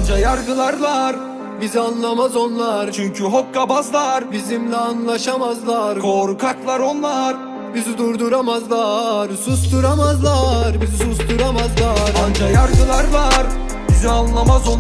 Anca yargılarlar, bizi anlamaz onlar. Çünkü hokkabazlar bizimle anlaşamazlar. Korkaklar onlar, bizi durduramazlar. Susturamazlar, bizi susturamazlar. Anca yargılarlar, bizi anlamaz onlar.